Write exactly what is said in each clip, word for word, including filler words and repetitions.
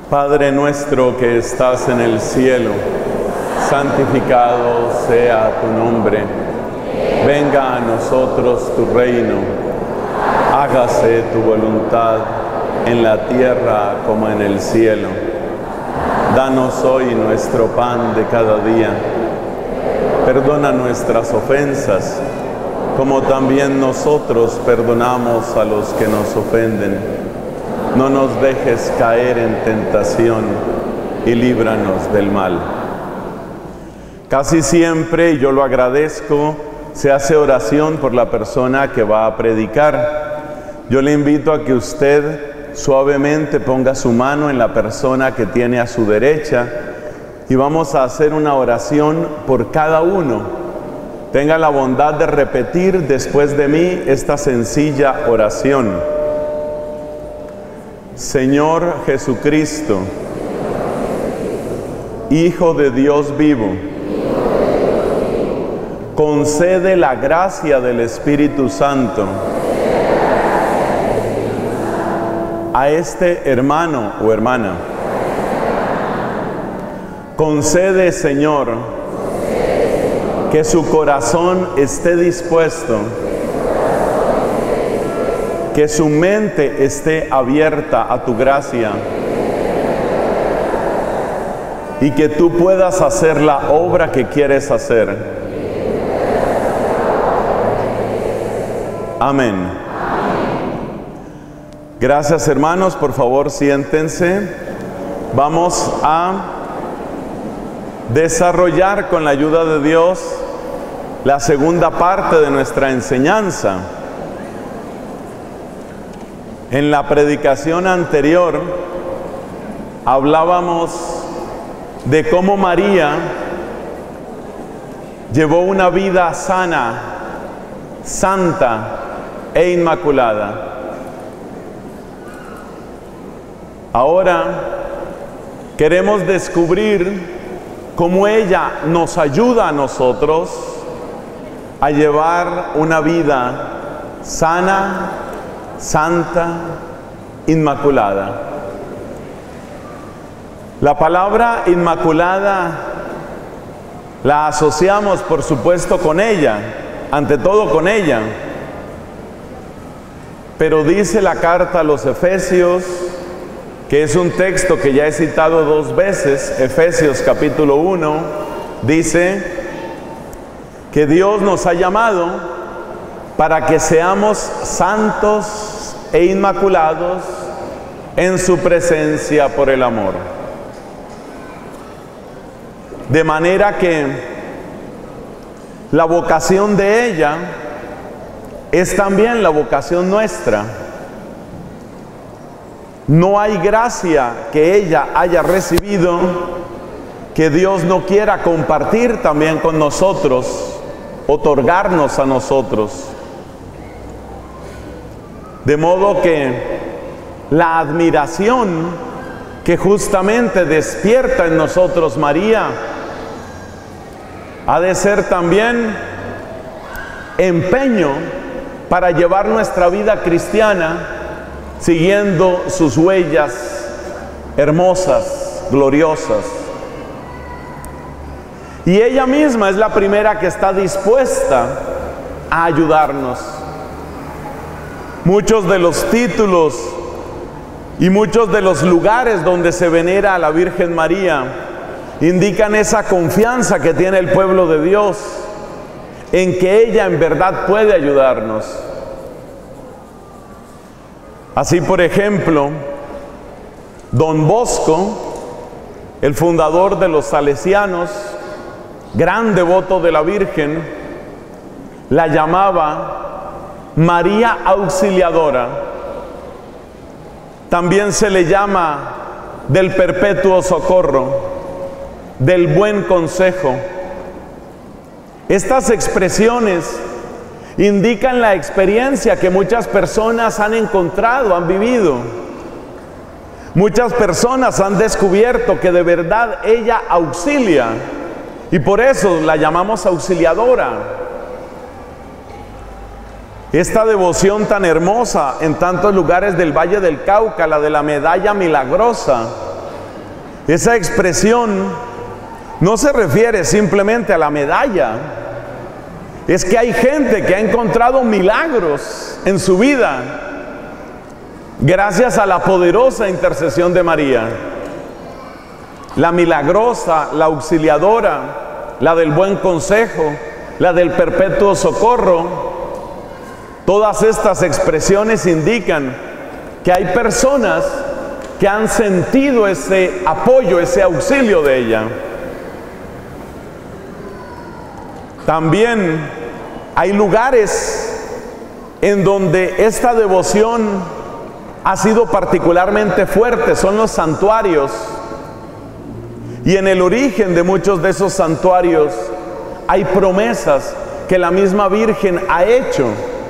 Padre nuestro que estás en el cielo, santificado sea tu nombre. Venga a nosotros tu reino. Hágase tu voluntad en la tierra como en el cielo. Danos hoy nuestro pan de cada día. Perdona nuestras ofensas, como también nosotros perdonamos a los que nos ofenden. No nos dejes caer en tentación y líbranos del mal. Casi siempre, y yo lo agradezco, se hace oración por la persona que va a predicar. Yo le invito a que usted suavemente ponga su mano en la persona que tiene a su derecha y vamos a hacer una oración por cada uno. Tenga la bondad de repetir después de mí esta sencilla oración. Señor Jesucristo, Hijo de Dios vivo, concede la gracia del Espíritu Santo a este hermano o hermana. Concede, Señor, que su corazón esté dispuesto, que su mente esté abierta a tu gracia y que tú puedas hacer la obra que quieres hacer. Amén. Gracias, hermanos. Por favor, siéntense. Vamos a desarrollar con la ayuda de Dios la segunda parte de nuestra enseñanza. En la predicación anterior hablábamos de cómo María llevó una vida sana, santa e inmaculada. Ahora queremos descubrir cómo ella nos ayuda a nosotros a llevar una vida sana, santa, inmaculada. La palabra inmaculada la asociamos, por supuesto, con ella, ante todo con ella. Pero dice la carta a los Efesios, que es un texto que ya he citado dos veces, Efesios capítulo uno, dice que Dios nos ha llamado para que seamos santos e inmaculados en su presencia por el amor. De manera que la vocación de ella es también la vocación nuestra. No hay gracia que ella haya recibido que Dios no quiera compartir también con nosotros, otorgarnos a nosotros. De modo que la admiración que justamente despierta en nosotros María ha de ser también empeño para llevar nuestra vida cristiana siguiendo sus huellas hermosas, gloriosas. Y ella misma es la primera que está dispuesta a ayudarnos. Muchos de los títulos y muchos de los lugares donde se venera a la Virgen María indican esa confianza que tiene el pueblo de Dios en que ella en verdad puede ayudarnos. Así, por ejemplo, Don Bosco, el fundador de los salesianos, gran devoto de la Virgen, la llamaba María Auxiliadora. También se le llama del perpetuo socorro, del buen consejo. Estas expresiones indican la experiencia que muchas personas han encontrado, han vivido. Muchas personas han descubierto que de verdad ella auxilia y por eso la llamamos auxiliadora. Esta devoción tan hermosa en tantos lugares del Valle del Cauca, la de la medalla milagrosa, Esa expresión no se refiere simplemente a la medalla. Es que hay gente que ha encontrado milagros en su vida gracias a la poderosa intercesión de María. La milagrosa, la auxiliadora, la del buen consejo, la del perpetuo socorro. Todas estas expresiones indican que hay personas que han sentido ese apoyo, ese auxilio de ella. También hay lugares en donde esta devoción ha sido particularmente fuerte, son los santuarios. Y en el origen de muchos de esos santuarios hay promesas que la misma Virgen ha hecho.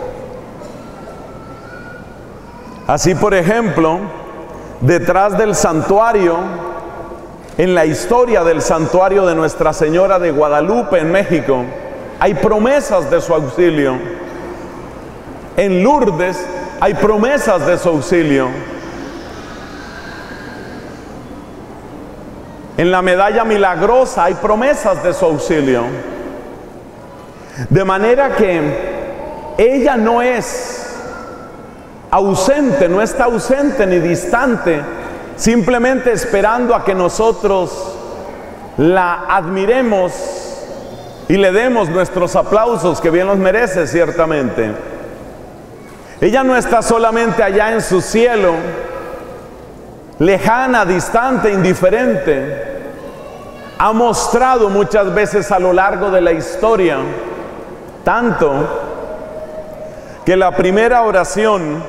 Así, por ejemplo, detrás del santuario, en la historia del santuario de Nuestra Señora de Guadalupe en México, hay promesas de su auxilio. En Lourdes hay promesas de su auxilio. En la medalla milagrosa hay promesas de su auxilio. De manera que ella no es ausente, no está ausente ni distante, simplemente esperando a que nosotros la admiremos y le demos nuestros aplausos, que bien los merece ciertamente. Ella no está solamente allá en su cielo, lejana, distante, indiferente. Ha mostrado muchas veces a lo largo de la historia, tanto que la primera oración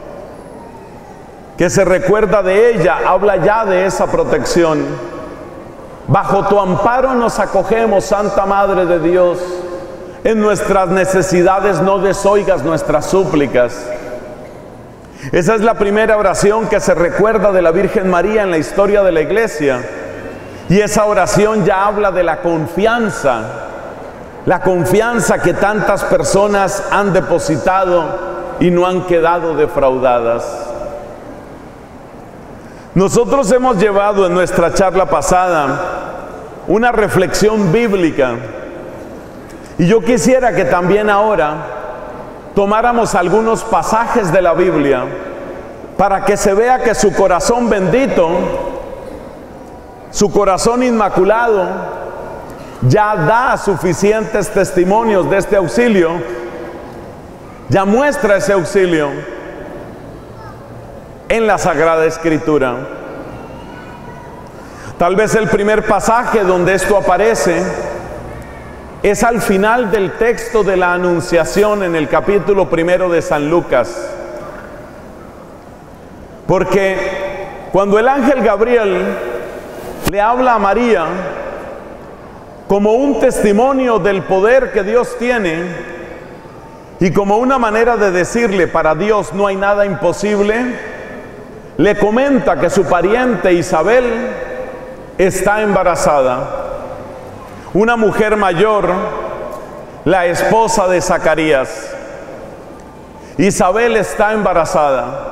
que se recuerda de ella habla ya de esa protección. Bajo tu amparo nos acogemos, Santa Madre de Dios. En nuestras necesidades no desoigas nuestras súplicas. Esa es la primera oración que se recuerda de la Virgen María en la historia de la Iglesia. Y esa oración ya habla de la confianza, la confianza que tantas personas han depositado y no han quedado defraudadas. Nosotros hemos llevado en nuestra charla pasada una reflexión bíblica, y yo quisiera que también ahora tomáramos algunos pasajes de la Biblia para que se vea que su corazón bendito, su corazón inmaculado, ya da suficientes testimonios de este auxilio, ya muestra ese auxilio en la Sagrada Escritura. Tal vez el primer pasaje donde esto aparece es al final del texto de la Anunciación en el capítulo primero de San Lucas. Porque cuando el ángel Gabriel le habla a María como un testimonio del poder que Dios tiene y como una manera de decirle, para Dios no hay nada imposible, le comenta que su pariente Isabel está embarazada. Una mujer mayor, la esposa de Zacarías. Isabel está embarazada.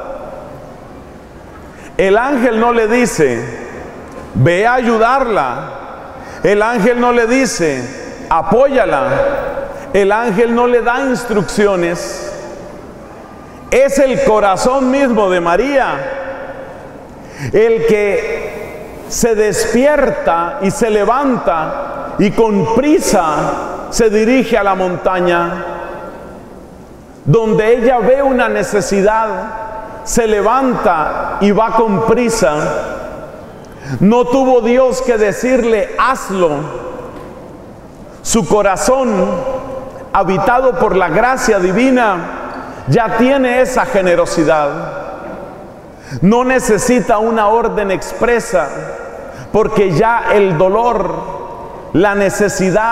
El ángel no le dice, ve a ayudarla. El ángel no le dice, apóyala. El ángel no le da instrucciones. Es el corazón mismo de María el que se despierta y se levanta y con prisa se dirige a la montaña, donde ella ve una necesidad, se levanta y va con prisa. No tuvo Dios que decirle, hazlo. Su corazón, habitado por la gracia divina, ya tiene esa generosidad. No necesita una orden expresa, porque ya el dolor, la necesidad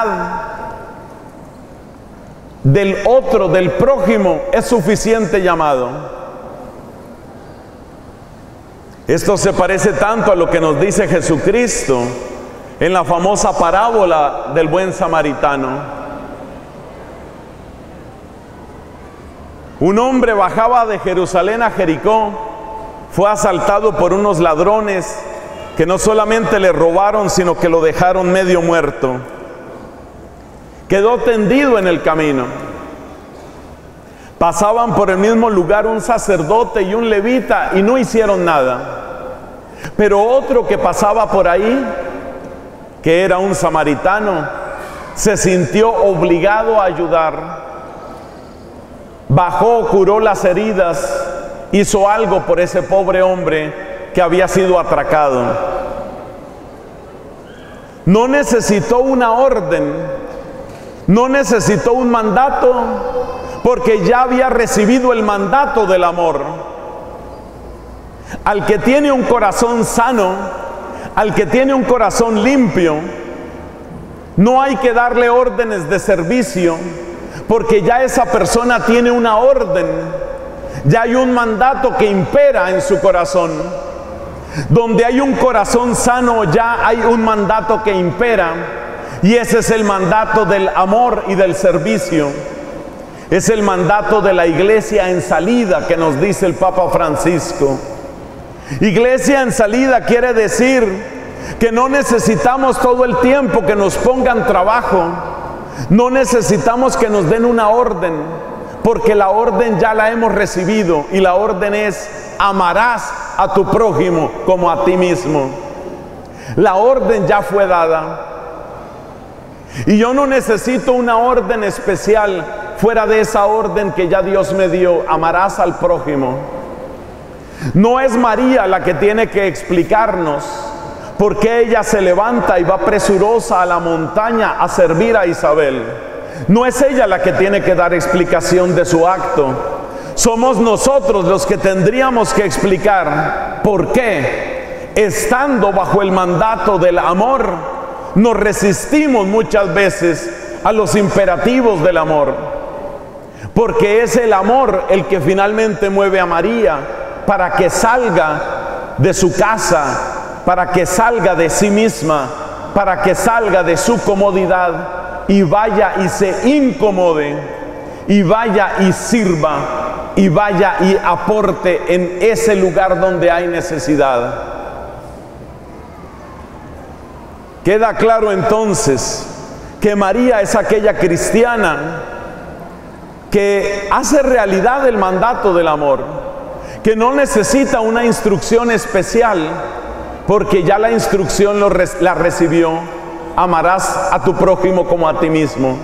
del otro, del prójimo, es suficiente llamado. Esto se parece tanto a lo que nos dice Jesucristo en la famosa parábola del buen samaritano. Un hombre bajaba de Jerusalén a Jericó, fue asaltado por unos ladrones que no solamente le robaron, sino que lo dejaron medio muerto. Quedó tendido en el camino. Pasaban por el mismo lugar un sacerdote y un levita y no hicieron nada. Pero otro que pasaba por ahí, que era un samaritano, se sintió obligado a ayudar. Bajó, curó las heridas, hizo algo por ese pobre hombre que había sido atracado. No necesitó una orden, no necesitó un mandato, porque ya había recibido el mandato del amor. Al que tiene un corazón sano, al que tiene un corazón limpio, no hay que darle órdenes de servicio, porque ya esa persona tiene una orden, ya hay un mandato que impera en su corazón. Donde hay un corazón sano, ya hay un mandato que impera, y ese es el mandato del amor y del servicio. Es el mandato de la iglesia en salida que nos dice el Papa Francisco. Iglesia en salida quiere decir que no necesitamos todo el tiempo que nos pongan trabajo, no necesitamos que nos den una orden, porque la orden ya la hemos recibido, y la orden es: amarás a tu prójimo como a ti mismo. La orden ya fue dada. Y yo no necesito una orden especial fuera de esa orden que ya Dios me dio: amarás al prójimo. No es María la que tiene que explicarnos por qué ella se levanta y va presurosa a la montaña a servir a Isabel. No es ella la que tiene que dar explicación de su acto. Somos nosotros los que tendríamos que explicar por qué, estando bajo el mandato del amor, nos resistimos muchas veces a los imperativos del amor. Porque es el amor el que finalmente mueve a María para que salga de su casa, para que salga de sí misma, para que salga de su comodidad y vaya y se incomode, y vaya y sirva, y vaya y aporte en ese lugar donde hay necesidad. Queda claro entonces que María es aquella cristiana que hace realidad el mandato del amor, que no necesita una instrucción especial, porque ya la instrucción lo res- la recibió: amarás a tu prójimo como a ti mismo.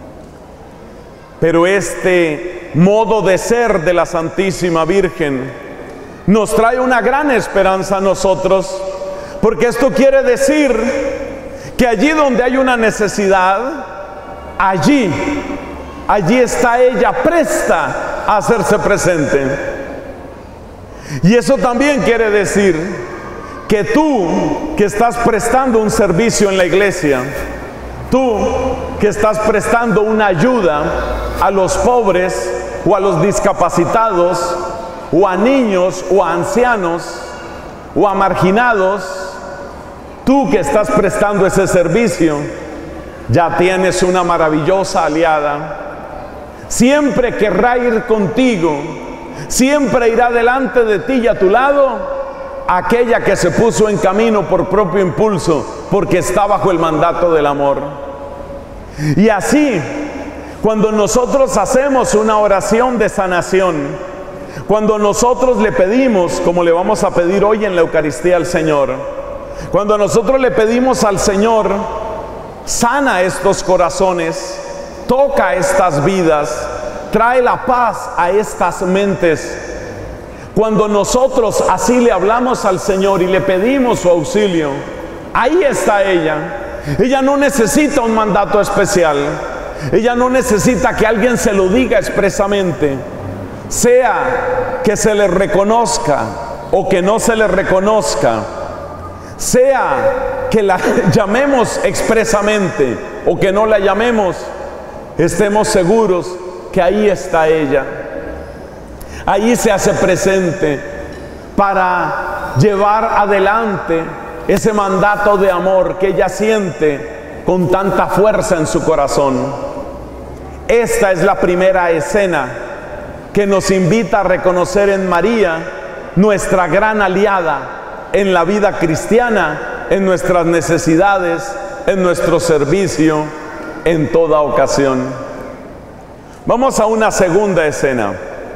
Pero este modo de ser de la Santísima Virgen nos trae una gran esperanza a nosotros, porque esto quiere decir que allí donde hay una necesidad, allí, allí está ella presta a hacerse presente. Y eso también quiere decir que tú que estás prestando un servicio en la iglesia, tú que estás prestando una ayuda a los pobres o a los discapacitados o a niños o a ancianos o a marginados, tú que estás prestando ese servicio, ya tienes una maravillosa aliada. Siempre querrá ir contigo, siempre irá delante de ti y a tu lado aquella que se puso en camino por propio impulso, porque está bajo el mandato del amor. Y así, cuando nosotros hacemos una oración de sanación, cuando nosotros le pedimos, como le vamos a pedir hoy en la Eucaristía al Señor, cuando nosotros le pedimos al Señor: sana estos corazones, toca estas vidas, trae la paz a estas mentes. Cuando nosotros así le hablamos al Señor y le pedimos su auxilio, ahí está ella. Ella no necesita un mandato especial. Ella no necesita que alguien se lo diga expresamente. Sea que se le reconozca o que no se le reconozca, sea que la llamemos expresamente o que no la llamemos, estemos seguros que ahí está ella. Ahí se hace presente para llevar adelante ese mandato de amor que ella siente con tanta fuerza en su corazón. Esta es la primera escena que nos invita a reconocer en María nuestra gran aliada en la vida cristiana, en nuestras necesidades, en nuestro servicio, en toda ocasión. Vamos a una segunda escena.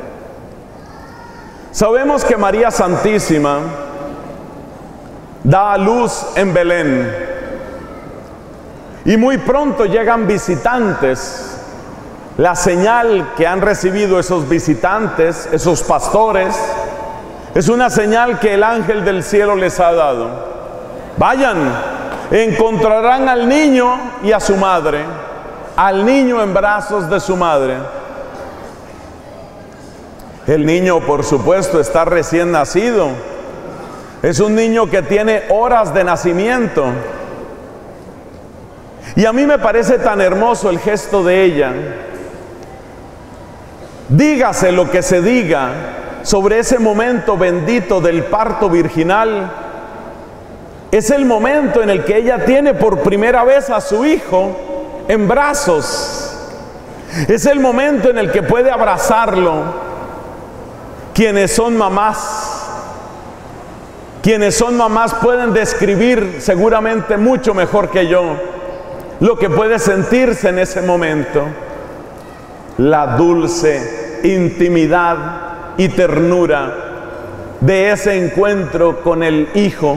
Sabemos que María Santísima da a luz en Belén y muy pronto llegan visitantes. La señal que han recibido esos visitantes, esos pastores, es una señal que el ángel del cielo les ha dado. Vayan, encontrarán al niño y a su madre, al niño en brazos de su madre. El niño, por supuesto, está recién nacido. Es un niño que tiene horas de nacimiento. Y a mí me parece tan hermoso el gesto de ella. Dígase lo que se diga sobre ese momento bendito del parto virginal, es el momento en el que ella tiene por primera vez a su hijo en brazos. Es el momento en el que puede abrazarlo. Quienes son mamás, quienes son mamás pueden describir seguramente mucho mejor que yo lo que puede sentirse en ese momento. La dulce intimidad y ternura de ese encuentro con el Hijo,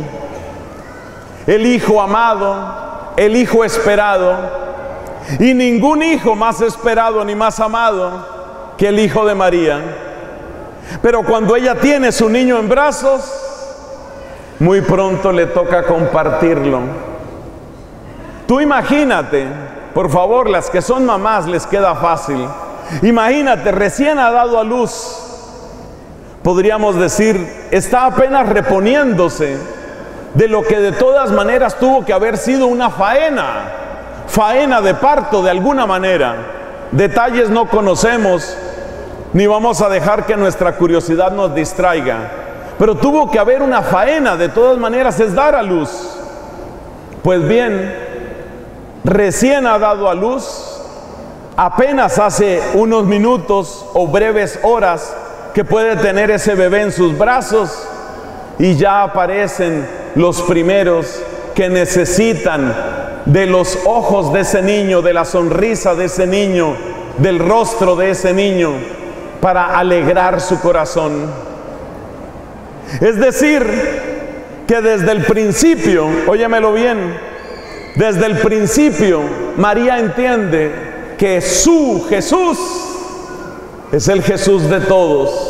el Hijo amado, el Hijo esperado, y ningún hijo más esperado ni más amado que el Hijo de María. Pero cuando ella tiene su niño en brazos, muy pronto le toca compartirlo. Tú imagínate, por favor, las que son mamás les queda fácil. Imagínate, recién ha dado a luz, podríamos decir, está apenas reponiéndose de lo que de todas maneras tuvo que haber sido una faena, faena de parto de alguna manera. Detalles no conocemos, ni vamos a dejar que nuestra curiosidad nos distraiga, pero tuvo que haber una faena, de todas maneras es dar a luz. Pues bien, recién ha dado a luz, apenas hace unos minutos o breves horas que puede tener ese bebé en sus brazos, y ya aparecen los primeros que necesitan de los ojos de ese niño, de la sonrisa de ese niño, del rostro de ese niño, para alegrar su corazón. Es decir, que desde el principio, óyemelo bien, desde el principio María entiende que su Jesús es el Jesús de todos.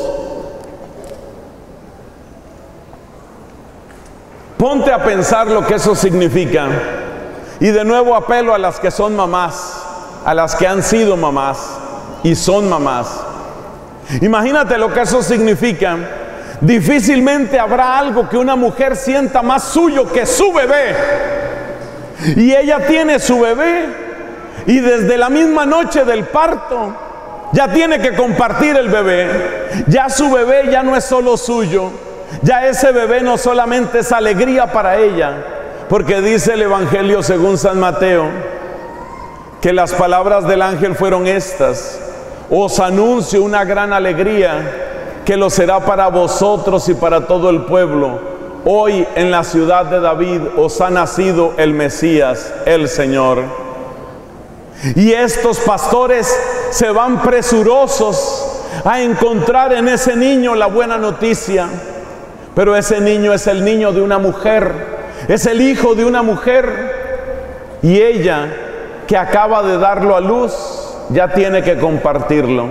Ponte a pensar lo que eso significa. Y de nuevo apelo a las que son mamás, a las que han sido mamás y son mamás. Imagínate lo que eso significa. Difícilmente habrá algo que una mujer sienta más suyo que su bebé. Y ella tiene su bebé, y desde la misma noche del parto ya tiene que compartir el bebé. Ya su bebé ya no es solo suyo, ya ese bebé no solamente es alegría para ella, porque dice el Evangelio según San Mateo que las palabras del ángel fueron estas: os anuncio una gran alegría que lo será para vosotros y para todo el pueblo. Hoy en la ciudad de David os ha nacido el Mesías, el Señor. Y estos pastores se van presurosos a encontrar en ese niño la buena noticia. Pero ese niño es el niño de una mujer, es el hijo de una mujer, y ella, que acaba de darlo a luz, ya tiene que compartirlo.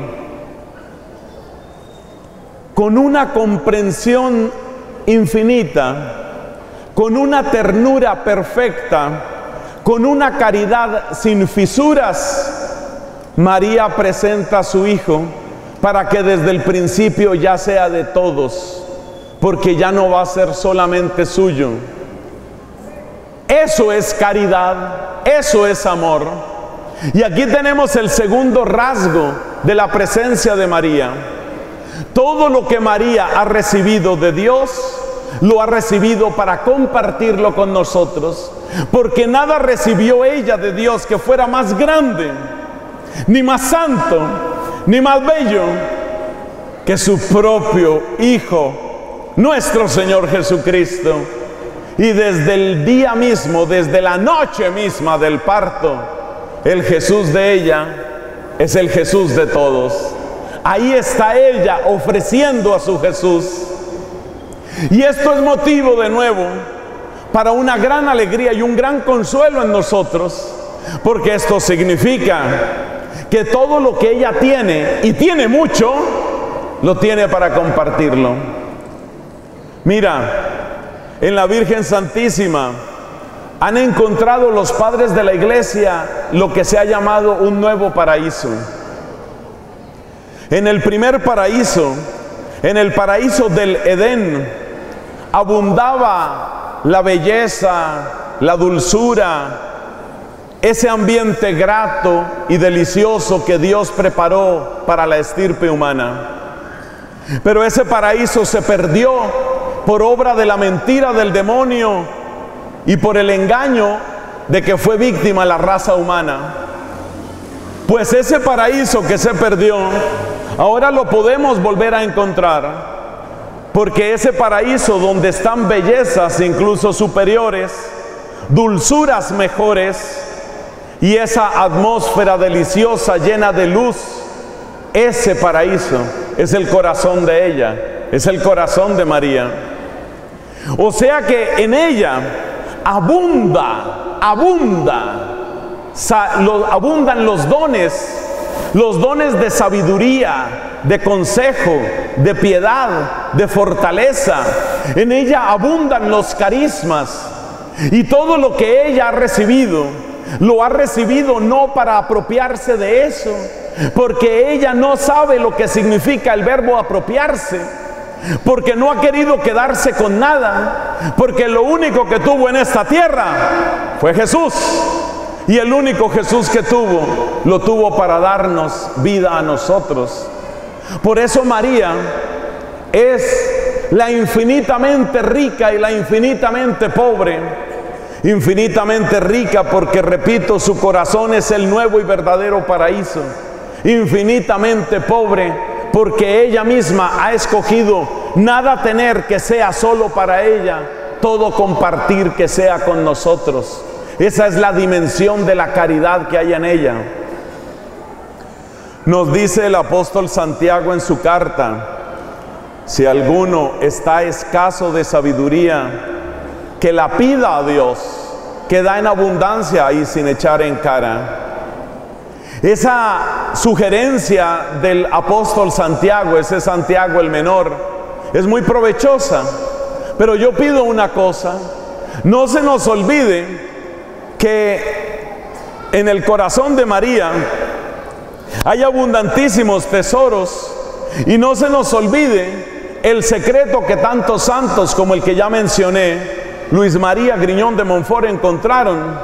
Con una comprensión infinita, con una ternura perfecta, con una caridad sin fisuras, María presenta a su hijo para que desde el principio ya sea de todos, porque ya no va a ser solamente suyo. Eso es caridad, eso es amor. Y aquí tenemos el segundo rasgo de la presencia de María. Todo lo que María ha recibido de Dios, lo ha recibido para compartirlo con nosotros, porque nada recibió ella de Dios que fuera más grande, ni más santo, ni más bello que su propio Hijo nuestro Señor Jesucristo. Y desde el día mismo, desde la noche misma del parto, el Jesús de ella es el Jesús de todos. Ahí está ella ofreciendo a su Jesús. Y esto es motivo de nuevo para una gran alegría y un gran consuelo en nosotros, porque esto significa que todo lo que ella tiene, y tiene mucho, lo tiene para compartirlo. Mira, en la Virgen Santísima han encontrado los padres de la iglesia lo que se ha llamado un nuevo paraíso. En el primer paraíso, en el paraíso del Edén, abundaba la belleza, la dulzura, ese ambiente grato y delicioso que Dios preparó para la estirpe humana. Pero ese paraíso se perdió por obra de la mentira del demonio y por el engaño de que fue víctima la raza humana. Pues ese paraíso que se perdió, ahora lo podemos volver a encontrar, porque ese paraíso donde están bellezas incluso superiores, dulzuras mejores y esa atmósfera deliciosa llena de luz, ese paraíso es el corazón de ella, es el corazón de María. O sea que en ella abunda, abunda, sa, lo, abundan los dones, los dones de sabiduría, de consejo, de piedad, de fortaleza. En ella abundan los carismas, y todo lo que ella ha recibido, lo ha recibido no para apropiarse de eso, porque ella no sabe lo que significa el verbo apropiarse, porque no ha querido quedarse con nada, porque lo único que tuvo en esta tierra fue Jesús, y el único Jesús que tuvo, lo tuvo para darnos vida a nosotros. Por eso María es la infinitamente rica y la infinitamente pobre. Infinitamente rica porque, repito, su corazón es el nuevo y verdadero paraíso. Infinitamente pobre porque ella misma ha escogido nada tener que sea solo para ella, todo compartir que sea con nosotros. Esa es la dimensión de la caridad que hay en ella. Nos dice el apóstol Santiago en su carta: si alguno está escaso de sabiduría, que la pida a Dios, que da en abundancia y sin echar en cara. Esa sugerencia del apóstol Santiago, ese Santiago el menor, es muy provechosa. Pero yo pido una cosa: no se nos olvide que en el corazón de María hay abundantísimos tesoros, y no se nos olvide el secreto que tantos santos como el que ya mencioné, Luis María Griñón de Montfort, encontraron.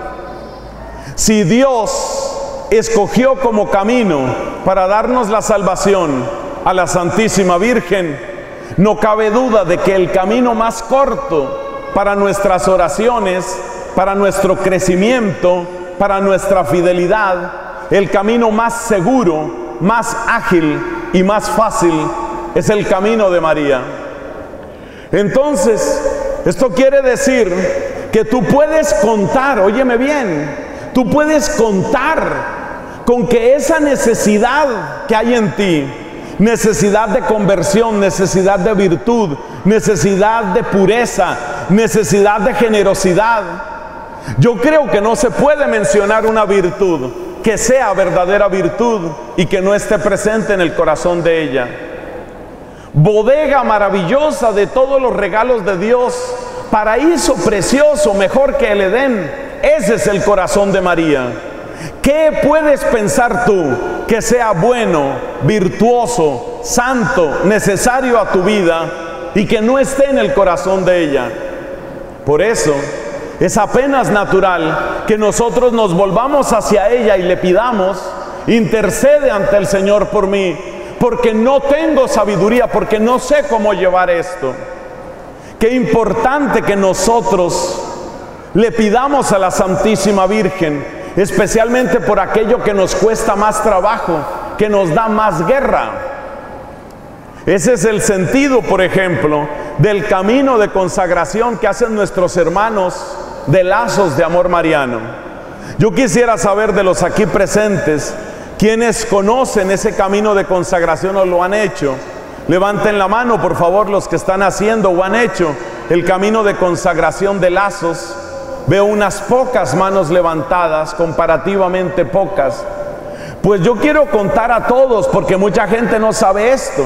Si Dios escogió como camino para darnos la salvación a la Santísima Virgen, no cabe duda de que el camino más corto para nuestras oraciones, para nuestro crecimiento, para nuestra fidelidad, el camino más seguro, más ágil y más fácil es el camino de María. Entonces, esto quiere decir que tú puedes contar, óyeme bien, tú puedes contar con que esa necesidad que hay en ti, necesidad de conversión, necesidad de virtud, necesidad de pureza, necesidad de generosidad. Yo creo que no se puede mencionar una virtud que sea verdadera virtud y que no esté presente en el corazón de ella. Bodega maravillosa de todos los regalos de Dios, paraíso precioso, mejor que el Edén. Ese es el corazón de María. ¿Qué puedes pensar tú que sea bueno, virtuoso, santo, necesario a tu vida y que no esté en el corazón de ella? Por eso es apenas natural que nosotros nos volvamos hacia ella y le pidamos: intercede ante el Señor por mí, porque no tengo sabiduría, porque no sé cómo llevar esto. Qué importante que nosotros le pidamos a la Santísima Virgen, especialmente por aquello que nos cuesta más trabajo, que nos da más guerra. Ese es el sentido, por ejemplo, del camino de consagración que hacen nuestros hermanos de Lazos de Amor Mariano. Yo quisiera saber de los aquí presentes, quienes conocen ese camino de consagración o lo han hecho. Levanten la mano, por favor, los que están haciendo o han hecho el camino de consagración de Lazos. Veo unas pocas manos levantadas, comparativamente pocas. Pues yo quiero contar a todos, porque mucha gente no sabe esto.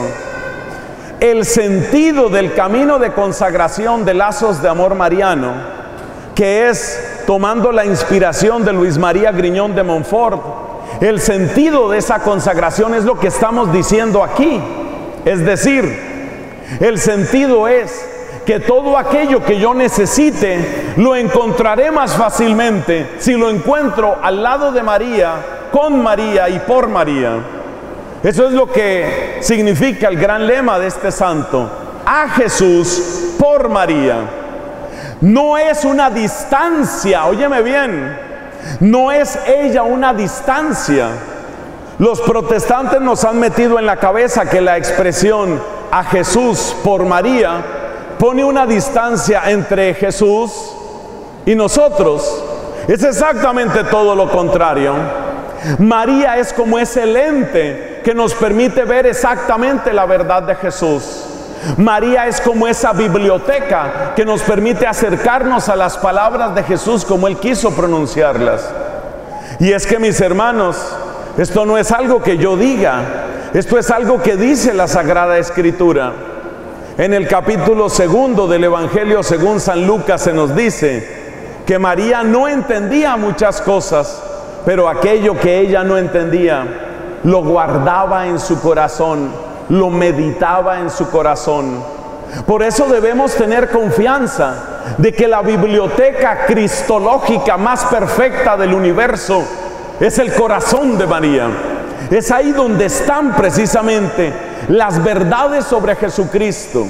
El sentido del camino de consagración de Lazos de Amor Mariano, que es tomando la inspiración de Luis María Griñón de Montfort, el sentido de esa consagración es lo que estamos diciendo aquí. Es decir, el sentido es que todo aquello que yo necesite lo encontraré más fácilmente si lo encuentro al lado de María, con María y por María. Eso es lo que significa el gran lema de este santo: a Jesús por María. No es una distancia, óyeme bien, no es ella una distancia. Los protestantes nos han metido en la cabeza que la expresión a Jesús por María pone una distancia entre Jesús y nosotros. Es exactamente todo lo contrario. María es como ese lente que nos permite ver exactamente la verdad de Jesús. María es como esa biblioteca que nos permite acercarnos a las palabras de Jesús como Él quiso pronunciarlas. Y es que, mis hermanos, esto no es algo que yo diga, esto es algo que dice la Sagrada Escritura. En el capítulo segundo del Evangelio según San Lucas se nos dice que María no entendía muchas cosas, pero aquello que ella no entendía lo guardaba en su corazón, lo meditaba en su corazón. Por eso debemos tener confianza de que la biblioteca cristológica más perfecta del universo es el corazón de María. Es ahí donde están precisamente las verdades sobre Jesucristo.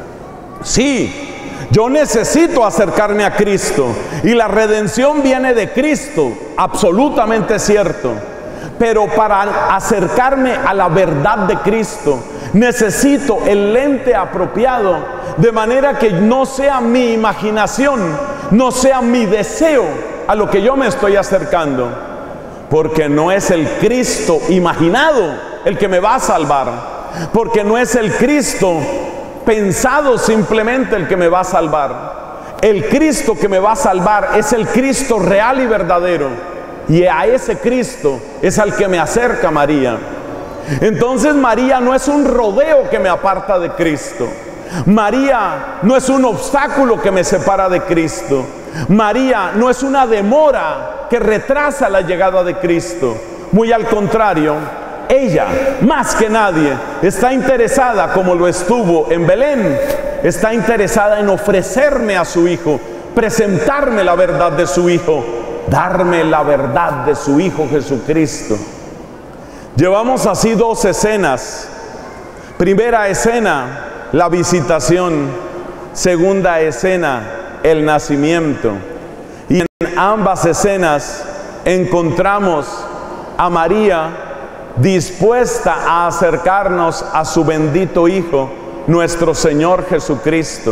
Sí, yo necesito acercarme a Cristo y la redención viene de Cristo, absolutamente cierto. Pero para acercarme a la verdad de Cristo necesito el lente apropiado, de manera que no sea mi imaginación, no sea mi deseo a lo que yo me estoy acercando, porque no es el Cristo imaginado el que me va a salvar, porque no es el Cristo pensado simplemente el que me va a salvar. El Cristo que me va a salvar es el Cristo real y verdadero, y a ese Cristo es al que me acerca María. Entonces María no es un rodeo que me aparta de Cristo. María no es un obstáculo que me separa de Cristo. María no es una demora que retrasa la llegada de Cristo. Muy al contrario, ella, más que nadie, está interesada, como lo estuvo en Belén, está interesada en ofrecerme a su Hijo, presentarme la verdad de su Hijo, darme la verdad de su Hijo Jesucristo. Llevamos así dos escenas. Primera escena, la visitación. Segunda escena, el nacimiento. Y en ambas escenas encontramos a María dispuesta a acercarnos a su bendito Hijo, nuestro Señor Jesucristo.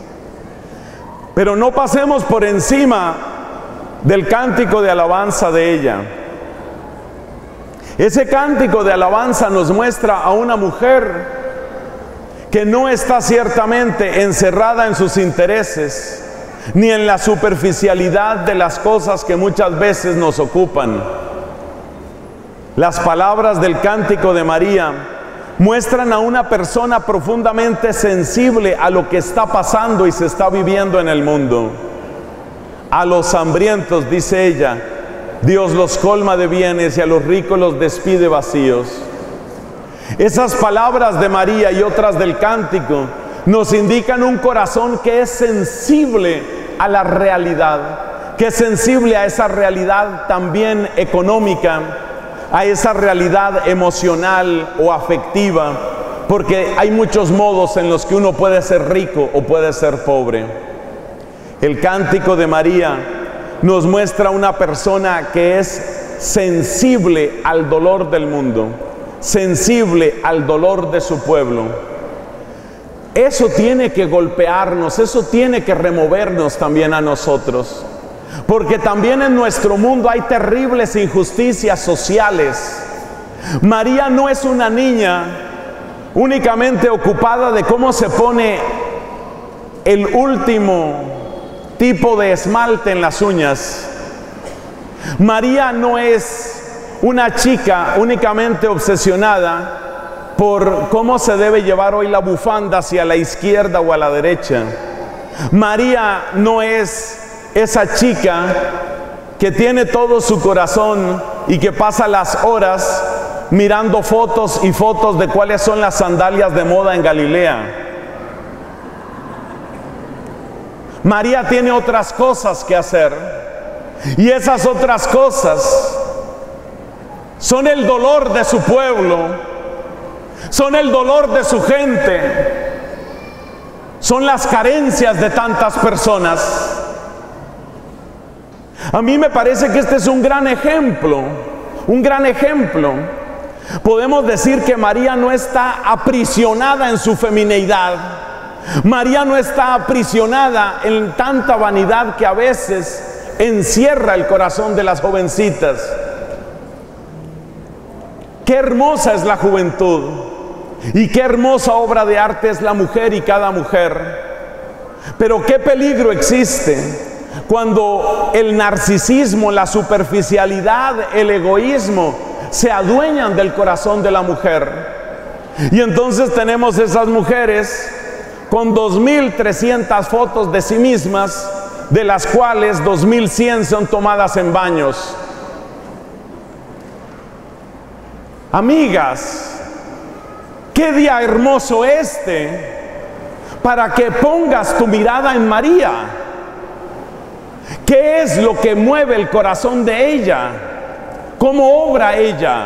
Pero no pasemos por encima del cántico de alabanza de ella. Ese cántico de alabanza nos muestra a una mujer que no está ciertamente encerrada en sus intereses, ni en la superficialidad de las cosas que muchas veces nos ocupan. Las palabras del cántico de María muestran a una persona profundamente sensible a lo que está pasando y se está viviendo en el mundo. A los hambrientos, dice ella, Dios los colma de bienes y a los ricos los despide vacíos. Esas palabras de María y otras del cántico nos indican un corazón que es sensible a la realidad, que es sensible a esa realidad también económica, a esa realidad emocional o afectiva, porque hay muchos modos en los que uno puede ser rico o puede ser pobre. El cántico de María nos muestra una persona que es sensible al dolor del mundo, sensible al dolor de su pueblo. Eso tiene que golpearnos, eso tiene que removernos también a nosotros. Porque también en nuestro mundo hay terribles injusticias sociales. María no es una niña únicamente ocupada de cómo se pone el último tipo de esmalte en las uñas. María no es una chica únicamente obsesionada por cómo se debe llevar hoy la bufanda hacia la izquierda o a la derecha. María no es esa chica que tiene todo su corazón y que pasa las horas mirando fotos y fotos de cuáles son las sandalias de moda en Galilea. María tiene otras cosas que hacer, y esas otras cosas son el dolor de su pueblo, son el dolor de su gente, son las carencias de tantas personas. A mí me parece que este es un gran ejemplo, un gran ejemplo. Podemos decir que María no está aprisionada en su femineidad. María no está aprisionada en tanta vanidad que a veces encierra el corazón de las jovencitas. Qué hermosa es la juventud y qué hermosa obra de arte es la mujer y cada mujer. Pero qué peligro existe cuando el narcisismo, la superficialidad, el egoísmo se adueñan del corazón de la mujer. Y entonces tenemos esas mujeres con dos mil trescientas fotos de sí mismas, de las cuales dos mil cien son tomadas en baños. Amigas, qué día hermoso este para que pongas tu mirada en María. ¿Qué es lo que mueve el corazón de ella? ¿Cómo obra ella?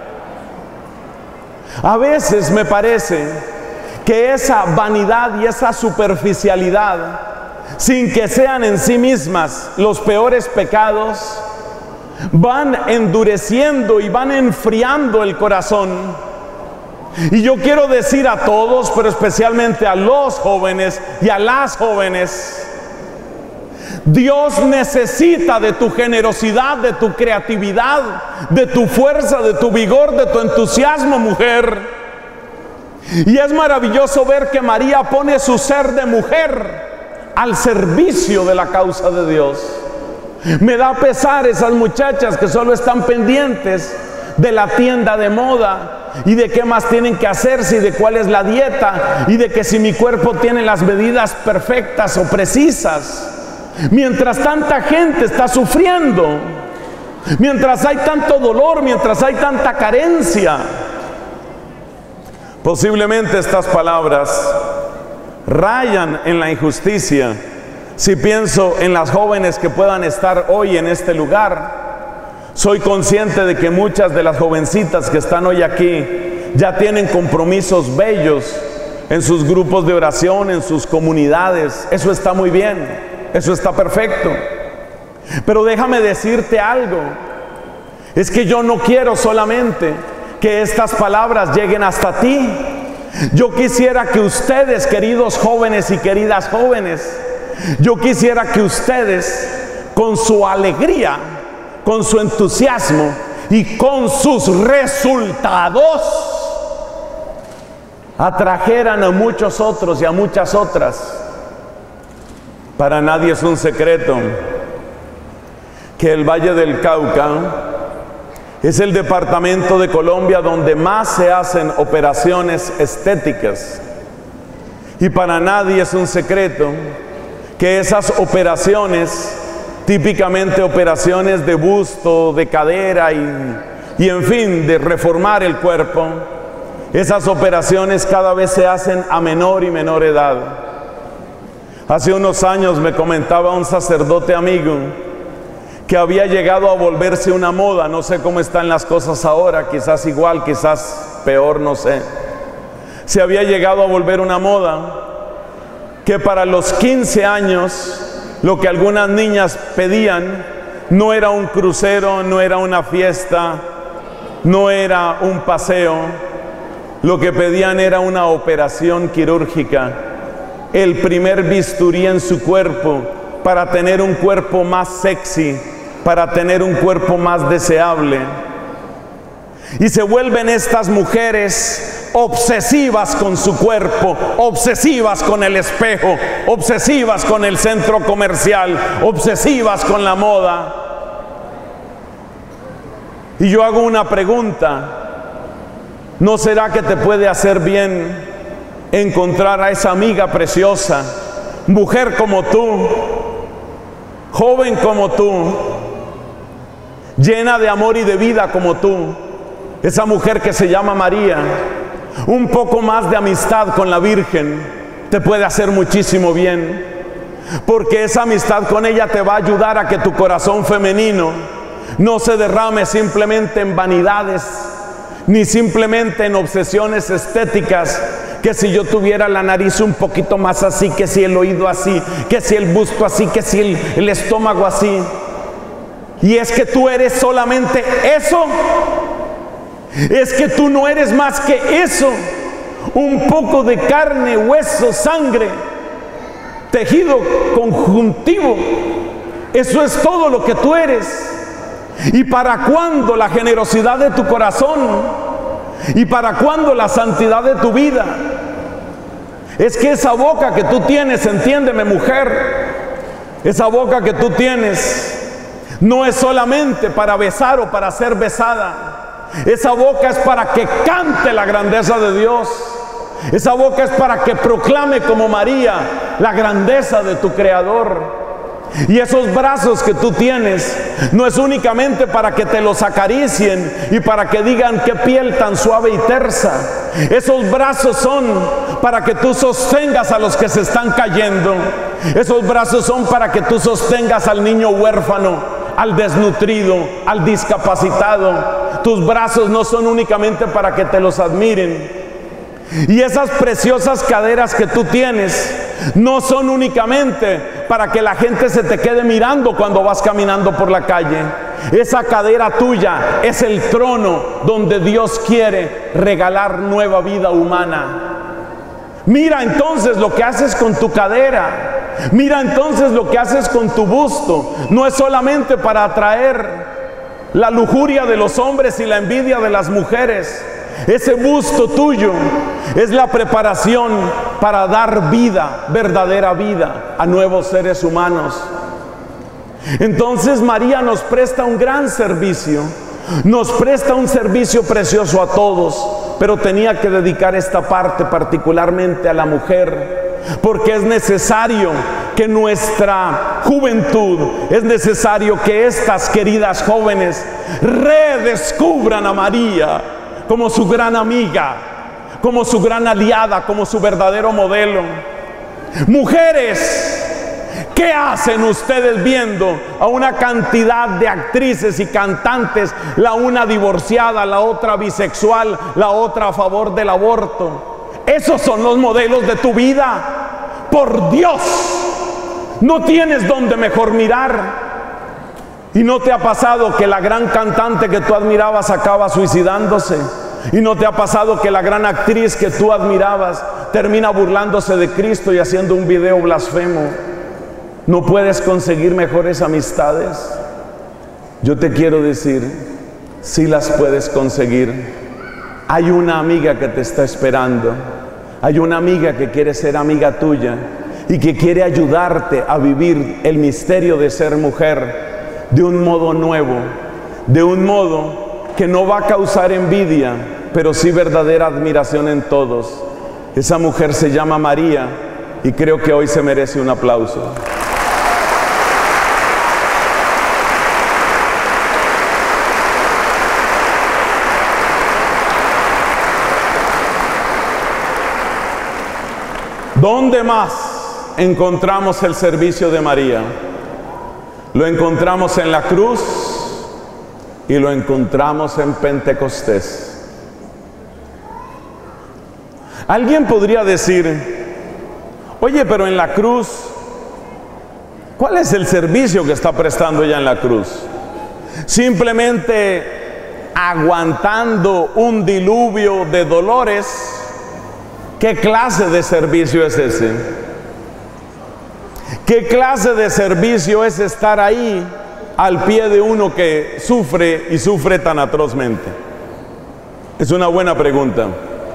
A veces me parece que esa vanidad y esa superficialidad, sin que sean en sí mismas los peores pecados, van endureciendo y van enfriando el corazón. Y yo quiero decir a todos, pero especialmente a los jóvenes y a las jóvenes, Dios necesita de tu generosidad, de tu creatividad, de tu fuerza, de tu vigor, de tu entusiasmo, mujer. Y es maravilloso ver que María pone su ser de mujer al servicio de la causa de Dios. Me da pesar esas muchachas que solo están pendientes de la tienda de moda y de qué más tienen que hacerse y de cuál es la dieta y de que si mi cuerpo tiene las medidas perfectas o precisas. Mientras tanta gente está sufriendo, mientras hay tanto dolor, mientras hay tanta carencia. Posiblemente estas palabras rayan en la injusticia. Si pienso en las jóvenes que puedan estar hoy en este lugar, soy consciente de que muchas de las jovencitas que están hoy aquí ya tienen compromisos bellos en sus grupos de oración, en sus comunidades. Eso está muy bien. Eso está perfecto. Pero déjame decirte algo. Es que yo no quiero solamente que estas palabras lleguen hasta ti. Yo quisiera que ustedes, queridos jóvenes y queridas jóvenes, yo quisiera que ustedes, con su alegría, con su entusiasmo y con sus resultados, atrajeran a muchos otros y a muchas otras. Para nadie es un secreto que el Valle del Cauca es el departamento de Colombia donde más se hacen operaciones estéticas. Y para nadie es un secreto que esas operaciones, típicamente operaciones de busto, de cadera y, y en fin, de reformar el cuerpo, esas operaciones cada vez se hacen a menor y menor edad. Hace unos años me comentaba un sacerdote amigo que había llegado a volverse una moda. No sé cómo están las cosas ahora, quizás igual, quizás peor, no sé. Se había llegado a volver una moda que para los quince años lo que algunas niñas pedían no era un crucero, no era una fiesta, no era un paseo. Lo que pedían era una operación quirúrgica, el primer bisturí en su cuerpo para tener un cuerpo más sexy, para tener un cuerpo más deseable. Y se vuelven estas mujeres obsesivas con su cuerpo, obsesivas con el espejo, obsesivas con el centro comercial, obsesivas con la moda. Y yo hago una pregunta: ¿no será que te puede hacer bien encontrar a esa amiga preciosa, mujer como tú, joven como tú, llena de amor y de vida como tú, esa mujer que se llama María? Un poco más de amistad con la Virgen te puede hacer muchísimo bien, porque esa amistad con ella te va a ayudar a que tu corazón femenino no se derrame simplemente en vanidades, ni simplemente en obsesiones estéticas, que si yo tuviera la nariz un poquito más así, que si el oído así, que si el busto así, que si el, el estómago así. Y es que tú eres solamente eso. Es que tú no eres más que eso, un poco de carne, hueso, sangre, tejido conjuntivo. Eso es todo lo que tú eres. ¿Y para cuándo la generosidad de tu corazón? ¿Y para cuándo la santidad de tu vida? Es que esa boca que tú tienes, entiéndeme, mujer, esa boca que tú tienes no es solamente para besar o para ser besada. Esa boca es para que cante la grandeza de Dios. Esa boca es para que proclame como María la grandeza de tu Creador. Y esos brazos que tú tienes no es únicamente para que te los acaricien y para que digan qué piel tan suave y tersa. Esos brazos son para que tú sostengas a los que se están cayendo. Esos brazos son para que tú sostengas al niño huérfano, al desnutrido, al discapacitado. Tus brazos no son únicamente para que te los admiren. Y esas preciosas caderas que tú tienes no son únicamente para que la gente se te quede mirando cuando vas caminando por la calle. Esa cadera tuya es el trono donde Dios quiere regalar nueva vida humana. Mira entonces lo que haces con tu cadera. Mira entonces lo que haces con tu busto. No es solamente para atraer la lujuria de los hombres y la envidia de las mujeres. Ese busto tuyo es la preparación para dar vida, verdadera vida, a nuevos seres humanos. Entonces María nos presta un gran servicio, nos presta un servicio precioso a todos, pero tenía que dedicar esta parte particularmente a la mujer, porque es necesario que nuestra juventud, es necesario que estas queridas jóvenes redescubran a María como su gran amiga, como su gran aliada, como su verdadero modelo. Mujeres, ¿qué hacen ustedes viendo a una cantidad de actrices y cantantes, la una divorciada, la otra bisexual, la otra a favor del aborto? Esos son los modelos de tu vida. Por Dios, no tienes donde mejor mirar. ¿Y no te ha pasado que la gran cantante que tú admirabas acaba suicidándose? ¿Y no te ha pasado que la gran actriz que tú admirabas termina burlándose de Cristo y haciendo un video blasfemo? ¿No puedes conseguir mejores amistades? Yo te quiero decir, sí las puedes conseguir. Hay una amiga que te está esperando. Hay una amiga que quiere ser amiga tuya y que quiere ayudarte a vivir el misterio de ser mujer de un modo nuevo, de un modo que no va a causar envidia, pero sí verdadera admiración en todos. Esa mujer se llama María y creo que hoy se merece un aplauso. ¿Dónde más encontramos el servicio de María? Lo encontramos en la cruz y lo encontramos en Pentecostés. Alguien podría decir, oye, pero en la cruz, ¿cuál es el servicio que está prestando ella en la cruz? Simplemente aguantando un diluvio de dolores, ¿qué clase de servicio es ese? ¿Qué clase de servicio es estar ahí al pie de uno que sufre y sufre tan atrozmente? Es una buena pregunta.